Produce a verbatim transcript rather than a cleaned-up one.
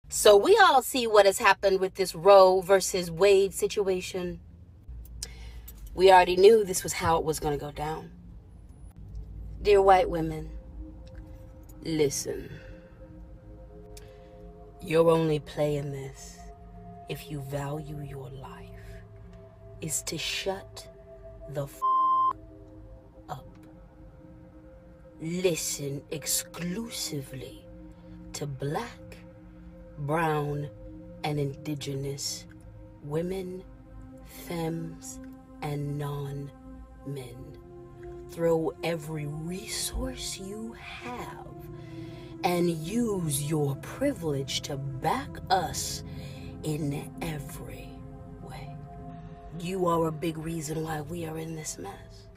So we all see what has happened with this Roe versus Wade situation. We already knew this was how it was going to go down. Dear white women, listen. You're only playing this if you value your life, is to shut the f up. Listen exclusively to black, brown, and indigenous women, femmes, and non-men. Throw every resource you have and use your privilege to back us in every way. You are a big reason why we are in this mess.